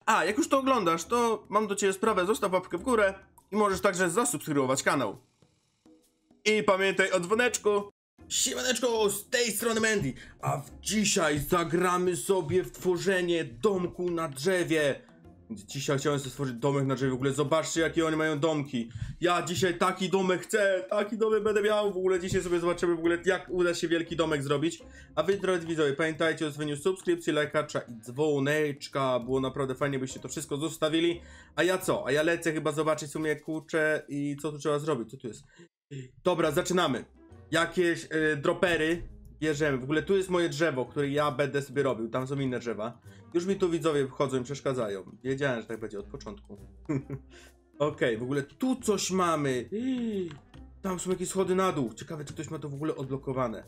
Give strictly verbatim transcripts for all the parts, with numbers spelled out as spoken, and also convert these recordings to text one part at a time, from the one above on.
A, jak już to oglądasz, to mam do ciebie sprawę, zostaw łapkę w górę i możesz także zasubskrybować kanał. I pamiętaj o dzwoneczku. Siemaneczko, z tej strony Mandy, a w dzisiaj zagramy sobie w tworzenie domku na drzewie. Dzisiaj chciałem sobie stworzyć domek na drzewie, w ogóle zobaczcie jakie oni mają domki. Ja dzisiaj taki domek chcę, taki domek będę miał, w ogóle dzisiaj sobie zobaczymy w ogóle jak uda się wielki domek zrobić. A wy drodzy widzowie, pamiętajcie o zostawieniu subskrypcji, lajkacza i dzwoneczka, było naprawdę fajnie byście to wszystko zostawili. A ja co? A ja lecę chyba zobaczyć w sumie kurczę i co tu trzeba zrobić, co tu jest. Dobra, zaczynamy. Jakieś y, dropery bierzemy. W ogóle tu jest moje drzewo, które ja będę sobie robił. Tam są inne drzewa. Już mi tu widzowie wchodzą i przeszkadzają. Wiedziałem, że tak będzie od początku. Okej, okay, w ogóle tu coś mamy. Tam są jakieś schody na dół. Ciekawe, czy ktoś ma to w ogóle odblokowane.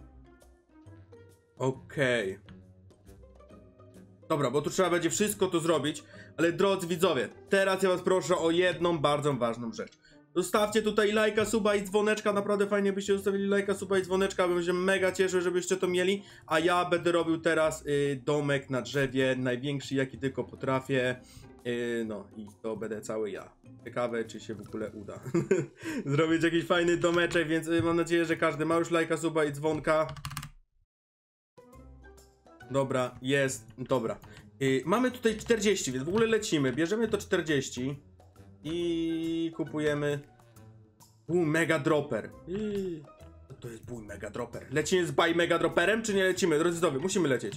Okej. Okay. Dobra, bo tu trzeba będzie wszystko to zrobić. Ale drodzy widzowie, teraz ja was proszę o jedną bardzo ważną rzecz. Zostawcie tutaj lajka, suba i dzwoneczka, naprawdę fajnie byście zostawili lajka, suba i dzwoneczka, bym się mega cieszył, żebyście to mieli. A ja będę robił teraz y, domek na drzewie, największy jaki tylko potrafię. Y, no i to będę cały ja. Ciekawe czy się w ogóle uda zrobić jakiś fajny domeczek, więc y, mam nadzieję, że każdy ma już lajka, suba i dzwonka. Dobra, jest, dobra. Y, mamy tutaj czterdzieści, więc w ogóle lecimy, bierzemy to czterdzieści. I kupujemy Buy Mega Dropper. Co to jest Buy Mega Dropper? Lecimy z Buy Mega Dropperem, czy nie lecimy? Drodzy widzowie, musimy lecieć.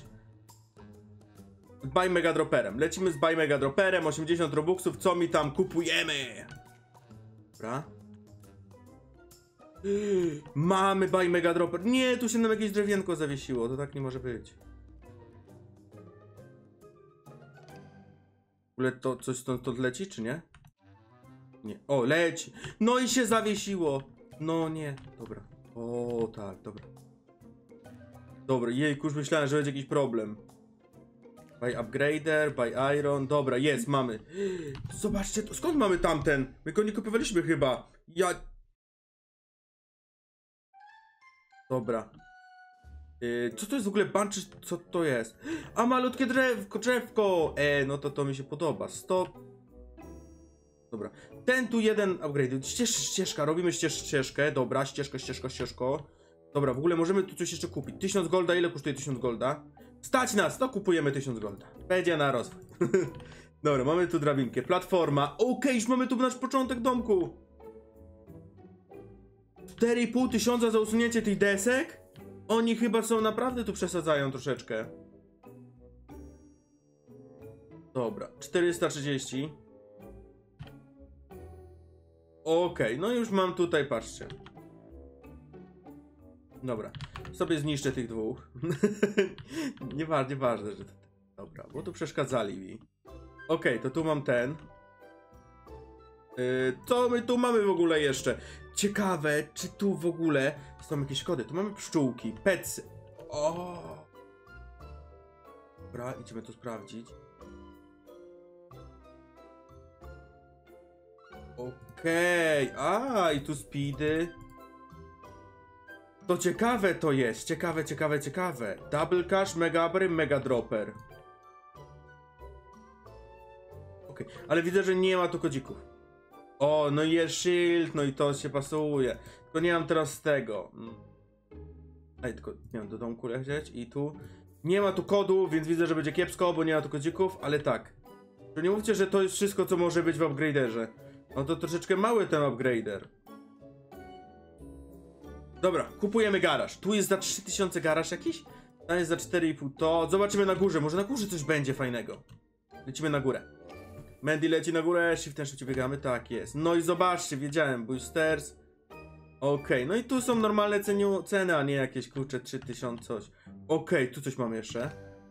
Z Buy Mega Dropperem. Lecimy z Buy Mega Dropperem, osiemdziesiąt robuxów, co mi tam kupujemy? Dobra. Mamy Buy Mega Dropper. Nie, tu się nam jakieś drewienko zawiesiło, to tak nie może być. W ogóle to coś stąd, stąd leci, czy nie? Nie. O, leci. No i się zawiesiło. No nie. Dobra. O, tak, dobra. Dobra, jejku, już myślałem, że będzie jakiś problem. Buy upgrader, buy iron. Dobra, jest, mamy. Zobaczcie, to skąd mamy tamten? My go nie kupowaliśmy chyba. Ja... Dobra. Yy, co to jest w ogóle bunch? Co to jest? A, malutkie drzewko, drzewko. E, no to to mi się podoba. Stop. Dobra, ten tu jeden upgrade, Ścież, ścieżka, robimy ścież, ścieżkę, dobra, ścieżka, ścieżka, ścieżko. Dobra, w ogóle możemy tu coś jeszcze kupić, tysiąc golda, ile kosztuje tysiąc golda? Stać nas, to kupujemy tysiąc golda, będzie na rozwój. Dobra, mamy tu drabinkę, platforma, okej, okay, już mamy tu nasz początek domku. cztery i pół tysiąca za usunięcie tych desek? Oni chyba są, naprawdę tu przesadzają troszeczkę. Dobra, czterysta trzydzieści. Okej, okay, no już mam tutaj, patrzcie. Dobra, sobie zniszczę tych dwóch. Nieważne, nieważne, że... Dobra, bo tu przeszkadzali mi. Okej, okay, to tu mam ten. Yy, co my tu mamy w ogóle jeszcze? Ciekawe, czy tu w ogóle są jakieś kody. Tu mamy pszczółki, petsy. O! Dobra, idziemy to sprawdzić. Okej, okay. A i tu speedy. To ciekawe to jest, ciekawe, ciekawe, ciekawe. Double cash, mega upper, mega dropper. Okej, okay. Ale widzę, że nie ma tu kodzików. O, no i jest shield, no i to się pasuje. Tylko nie mam teraz tego. Ej, tylko nie mam do domku lecieć i tu. Nie ma tu kodu, więc widzę, że będzie kiepsko, bo nie ma tu kodzików, ale tak. To nie mówcie, że to jest wszystko, co może być w upgraderze. No to troszeczkę mały ten upgrader. Dobra, kupujemy garaż. Tu jest za trzy tysiące garaż jakiś? Tam jest za cztery i pół. To zobaczymy na górze. Może na górze coś będzie fajnego. Lecimy na górę. Mandy leci na górę. Shiftem szybciej biegamy. Tak jest. No i zobaczcie, wiedziałem. Boosters. Okej, okay. No i tu są normalne ceny, a nie jakieś kurcze trzy tysiące coś. Okej, okay. Tu coś mamy jeszcze.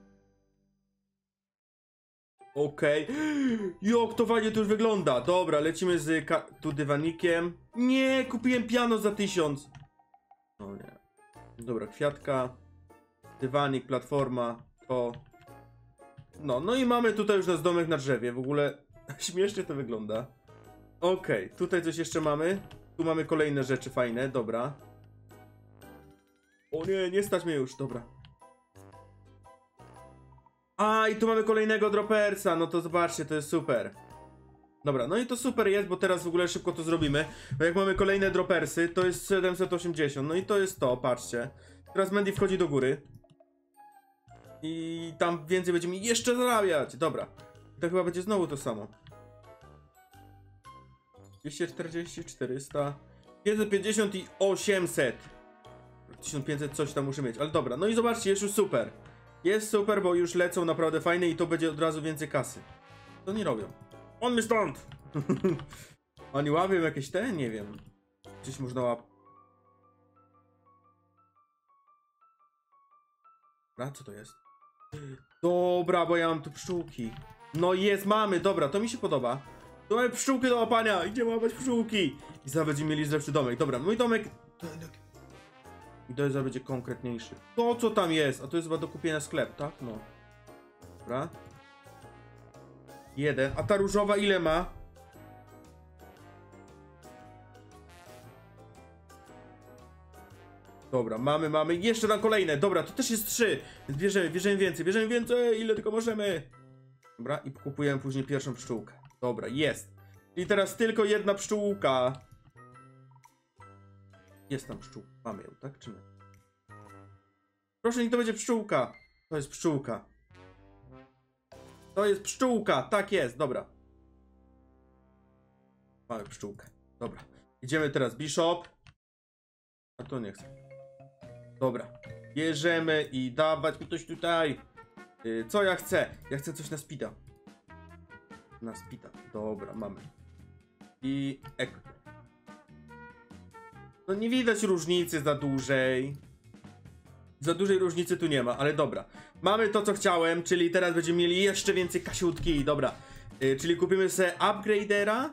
Okej. Okay. Jak to fajnie tu już wygląda. Dobra, lecimy z tu dywanikiem. Nie, kupiłem piano za tysiąc. O nie. Dobra, kwiatka. Dywanik, platforma. To. No, no i mamy tutaj już nasz domek na drzewie. W ogóle śmiesznie to wygląda. Okej, okay. Tutaj coś jeszcze mamy. Tu mamy kolejne rzeczy fajne, dobra. O nie, nie stać mnie już, dobra. A, i tu mamy kolejnego dropersa, no to zobaczcie, to jest super. Dobra, no i to super jest, bo teraz w ogóle szybko to zrobimy. Bo jak mamy kolejne dropersy, to jest siedemset osiemdziesiąt, no i to jest to, patrzcie. Teraz Mandy wchodzi do góry. I tam więcej będziemy jeszcze zarabiać. Dobra, to chyba będzie znowu to samo. dwieście czterdzieści, czterysta, pięćset pięćdziesiąt i osiemset. tysiąc pięćset coś tam muszę mieć, ale dobra, no i zobaczcie, jest już super. Jest super, bo już lecą naprawdę fajne i to będzie od razu więcej kasy. Co oni robią? On mnie stąd! Oni łapią jakieś te? Nie wiem. Gdzieś można łap... Dobra, co to jest? Dobra, bo ja mam tu pszczółki. No jest, mamy, dobra, to mi się podoba. Tu mamy pszczółki do łapania, idziemy łapać pszczółki. I zaraz będziemy mieli lepszy domek. Dobra, mój domek... I to zaraz będzie konkretniejszy. To co tam jest? A to jest chyba do kupienia sklep, tak? No. Dobra. Jeden. A ta różowa ile ma? Dobra, mamy, mamy. Jeszcze tam kolejne. Dobra, to też jest trzy. Więc bierzemy, bierzemy więcej, bierzemy więcej. Ile tylko możemy. Dobra, i kupujemy później pierwszą pszczółkę. Dobra, jest. I teraz tylko jedna pszczółka. Jest tam pszczółka. Mamy ją, tak? Czy nie? Proszę, niech to będzie pszczółka. To jest pszczółka. To jest pszczółka. Tak jest, dobra. Mamy pszczółkę. Dobra. Idziemy teraz Bishop. A to nie chcę. Dobra. Bierzemy i dawać mi coś tutaj. Yy, co ja chcę? Ja chcę coś na speeda. Na speeda. Dobra, mamy. I... Ek. No nie widać różnicy za dużej. Za dużej różnicy tu nie ma, ale dobra. Mamy to, co chciałem, czyli teraz będziemy mieli jeszcze więcej kasiutki. Dobra. Yy, czyli kupimy sobie upgradera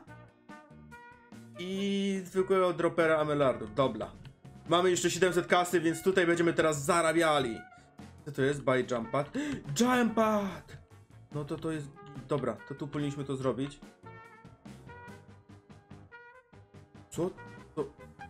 i zwykłego dropera amelardów. Dobra. Mamy jeszcze siedemset kasy, więc tutaj będziemy teraz zarabiali. Co to jest? Buy jump pad. Jump pad! No to to jest... Dobra, to tu powinniśmy to zrobić. Co? To...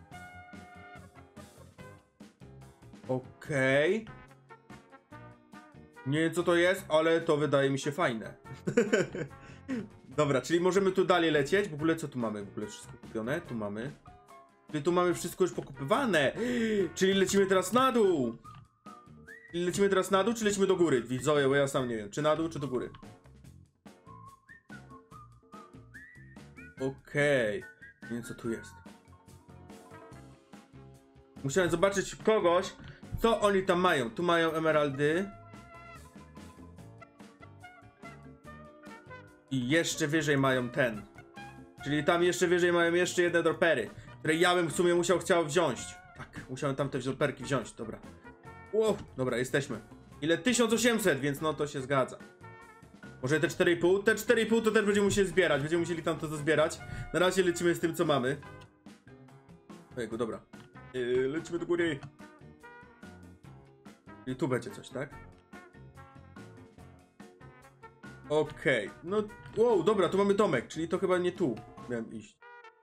Okej. Okay. Nie wiem co to jest, ale to wydaje mi się fajne. Dobra, czyli możemy tu dalej lecieć. W ogóle co tu mamy? W ogóle wszystko kupione? Tu mamy. Czyli tu mamy wszystko już pokupywane. Czyli lecimy teraz na dół. Czyli lecimy teraz na dół, czy lecimy do góry? Widzowie, bo ja sam nie wiem. Czy na dół, czy do góry? Okej. Okay. Nie wiem co tu jest. Musiałem zobaczyć kogoś, co oni tam mają. Tu mają emeraldy. I jeszcze wyżej mają ten. Czyli tam jeszcze wyżej mają jeszcze jedne dropery, które ja bym w sumie musiał chciał wziąć. Tak, musiałem tam te droperki wziąć, dobra. Wow, dobra, jesteśmy. Ile? tysiąc osiemset, więc no to się zgadza. Może te cztery i pół? Te cztery i pół to też będziemy musieli zbierać. Będziemy musieli tam to zbierać. Na razie lecimy z tym, co mamy. Ojego, dobra. Yy, lecimy do góry. I tu będzie coś, tak? Okej, okay. No, wow, dobra, tu mamy domek, czyli to chyba nie tu miałem iść.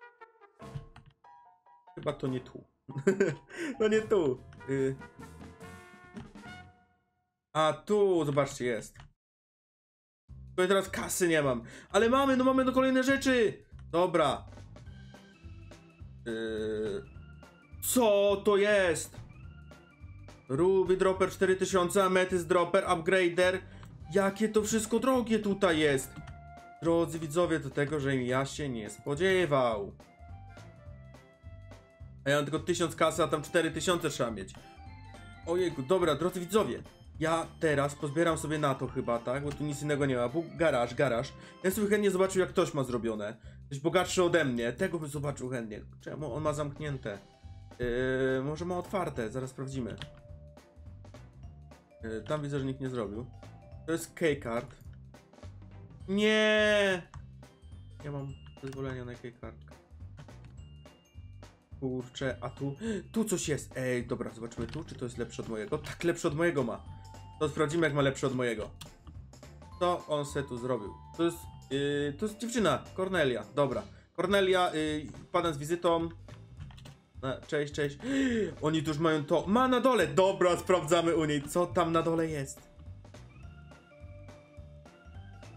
Chyba to nie tu. No nie tu. Y... A tu, zobaczcie, jest. Tutaj teraz kasy nie mam. Ale mamy, no mamy no kolejne rzeczy. Dobra. Y... Co to jest? Ruby Dropper cztery tysiące, Amethyst Dropper, Upgrader. Jakie to wszystko drogie tutaj jest. Drodzy widzowie, do tego, że ja się nie spodziewał. A ja mam tylko tysiąc kasy, a tam cztery tysiące trzeba mieć. Ojejku, dobra, drodzy widzowie. Ja teraz pozbieram sobie na to chyba, tak? Bo tu nic innego nie ma. Bo garaż, garaż. Ja sobie chętnie zobaczył, jak ktoś ma zrobione. Ktoś bogatszy ode mnie. Tego bym zobaczył chętnie. Czemu on ma zamknięte? Yy, może ma otwarte, zaraz sprawdzimy. Yy, tam widzę, że nikt nie zrobił. To jest keycard. Nie! Ja mam pozwolenia na keycard. Kurczę, a tu... Tu coś jest! Ej, dobra, zobaczymy tu, czy to jest lepsze od mojego. Tak, lepsze od mojego ma. To sprawdzimy, jak ma lepsze od mojego. Co on se tu zrobił? To jest... Yy, to jest dziewczyna, Cornelia. Dobra. Cornelia, yy, padam z wizytą. No, cześć, cześć. Oni tu już mają to... Ma na dole! Dobra, sprawdzamy u niej, co tam na dole jest.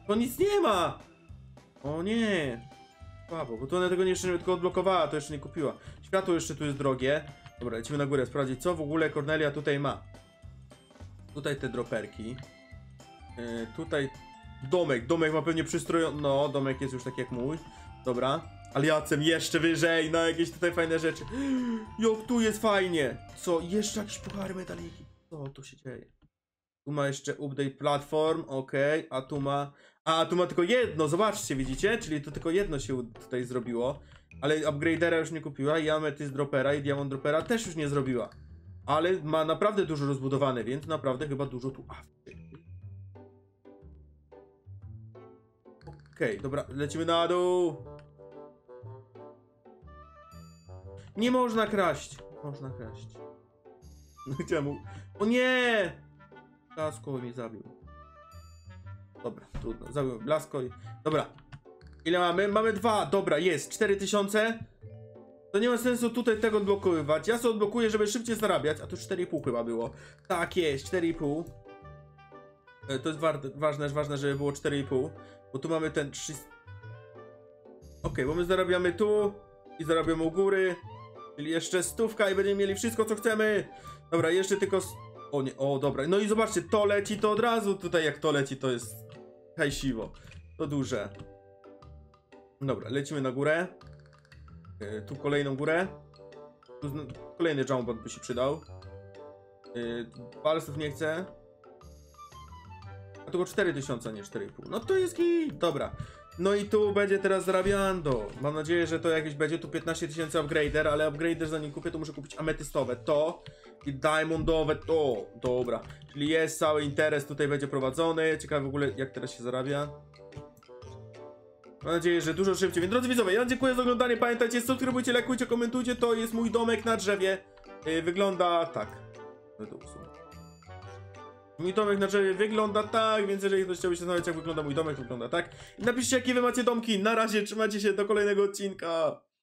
To nic nie ma! O nie! Słabo, bo to ona tego jeszcze nie tylko odblokowała, to jeszcze nie kupiła. Światło jeszcze tu jest drogie. Dobra, lecimy na górę sprawdzić, co w ogóle Cornelia tutaj ma. Tutaj te droperki. Yy, tutaj domek, domek ma pewnie przystrojony. No, domek jest już tak jak mój. Dobra, ale ja chcę jeszcze wyżej, na jakieś tutaj fajne rzeczy. Jak tu jest fajnie! Co, jeszcze jakieś puchary metaliki? Co tu się dzieje? Tu ma jeszcze update platform, ok, a tu ma... A, tu ma tylko jedno, zobaczcie, widzicie? Czyli to tylko jedno się tutaj zrobiło. Ale upgradera już nie kupiła i amethyst dropera i diamond dropera też już nie zrobiła. Ale ma naprawdę dużo rozbudowane, więc naprawdę chyba dużo tu... Okej, okay, dobra, lecimy na dół. Nie można kraść. Można kraść. No chciałem... O nie! Blasko mnie zabił. Dobra, trudno. Zabił Blasko i... Dobra. Ile mamy? Mamy dwa. Dobra, jest. cztery tysiące. To nie ma sensu tutaj tego odblokowywać. Ja sobie odblokuję, żeby szybciej zarabiać. A tu cztery i pół chyba było. Tak jest, cztery i pół. To jest wa ważne, ważne, żeby było cztery i pół. Bo tu mamy ten trzysta... Ok, bo my zarabiamy tu. I zarabiamy u góry. Czyli jeszcze stówka i będziemy mieli wszystko, co chcemy. Dobra, jeszcze tylko... O nie, o dobra. No i zobaczcie, to leci, to od razu tutaj jak to leci, to jest hajsiwo. To duże. Dobra, lecimy na górę. Yy, tu kolejną górę. Tu kolejny jumpbot by się przydał. Yy, Palców nie chcę. A tylko cztery tysiące, nie cztery i pół. No to jest git. Dobra. No i tu będzie teraz zarabiando. Mam nadzieję, że to jakieś będzie tu piętnaście tysięcy upgrader, ale upgrader zanim kupię, to muszę kupić ametystowe to i diamondowe to. Dobra. Czyli jest cały interes tutaj będzie prowadzony. Ciekawe w ogóle jak teraz się zarabia. Mam nadzieję, że dużo szybciej. Więc drodzy widzowie, ja dziękuję za oglądanie. Pamiętajcie, subskrybujcie, lajkujcie, komentujcie. To jest mój domek na drzewie. Yy, wygląda tak. Mój domek na drzewie wygląda tak, więc jeżeli ktoś chciałby się zastanawiać, jak wygląda mój domek, wygląda tak. I napiszcie, jakie wy macie domki. Na razie, trzymajcie się, do kolejnego odcinka.